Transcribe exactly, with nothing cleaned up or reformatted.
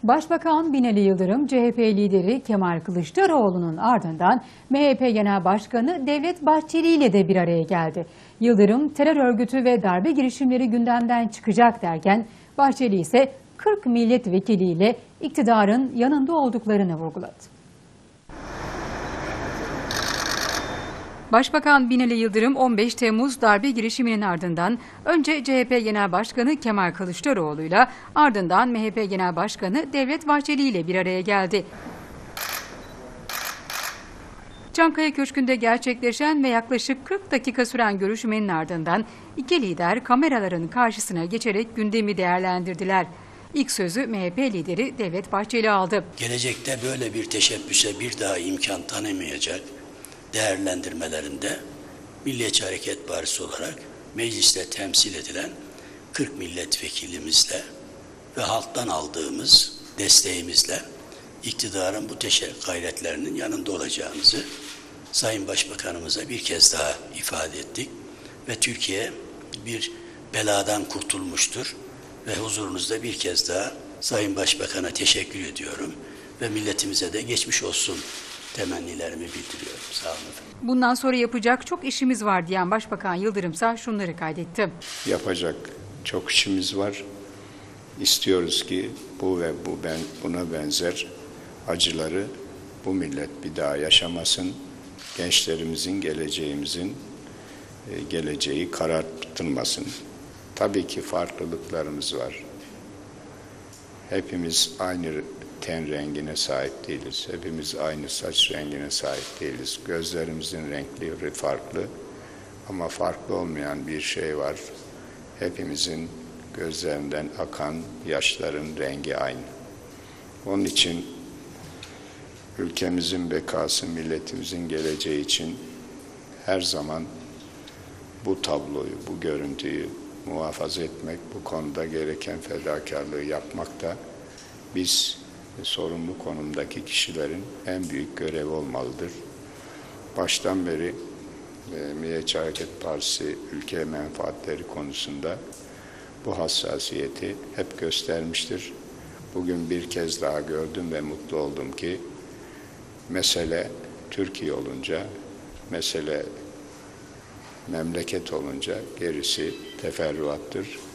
Başbakan Binali Yıldırım, C H P lideri Kemal Kılıçdaroğlu'nun ardından M H P Genel Başkanı Devlet Bahçeli ile de bir araya geldi. Yıldırım, terör örgütü ve darbe girişimleri gündemden çıkacak derken, Bahçeli ise kırk milletvekiliyle iktidarın yanında olduklarını vurguladı. Başbakan Binali Yıldırım on beş Temmuz darbe girişiminin ardından önce C H P Genel Başkanı Kemal Kılıçdaroğlu'yla ardından M H P Genel Başkanı Devlet Bahçeli ile bir araya geldi. Çankaya Köşkü'nde gerçekleşen ve yaklaşık kırk dakika süren görüşmenin ardından iki lider kameraların karşısına geçerek gündemi değerlendirdiler. İlk sözü M H P lideri Devlet Bahçeli aldı. Gelecekte böyle bir teşebbüse bir daha imkan tanımayacak değerlendirmelerinde Milliyetçi Hareket Partisi olarak mecliste temsil edilen kırk milletvekilimizle ve halktan aldığımız desteğimizle iktidarın bu teşebbüs gayretlerinin yanında olacağımızı Sayın Başbakanımıza bir kez daha ifade ettik ve Türkiye bir beladan kurtulmuştur ve huzurunuzda bir kez daha Sayın Başbakan'a teşekkür ediyorum ve milletimize de geçmiş olsun temennilerimi bildiriyorum. Sağ olun efendim. Bundan sonra yapacak çok işimiz var diyen Başbakan Yıldırım ise şunları kaydetti. Yapacak çok işimiz var. İstiyoruz ki bu ve bu ben buna benzer acıları bu millet bir daha yaşamasın. Gençlerimizin, geleceğimizin geleceği karartılmasın. Tabii ki farklılıklarımız var. Hepimiz aynı ten rengine sahip değiliz. Hepimiz aynı saç rengine sahip değiliz. Gözlerimizin renkleri farklı ama farklı olmayan bir şey var. Hepimizin gözlerinden akan yaşların rengi aynı. Onun için ülkemizin bekası, milletimizin geleceği için her zaman bu tabloyu, bu görüntüyü muhafaza etmek, bu konuda gereken fedakarlığı yapmak da biz sorumlu konumdaki kişilerin en büyük görevi olmalıdır. Baştan beri e, Milliyetçi Hareket Partisi ülke menfaatleri konusunda bu hassasiyeti hep göstermiştir. Bugün bir kez daha gördüm ve mutlu oldum ki mesele Türkiye olunca, mesele memleket olunca gerisi teferruattır.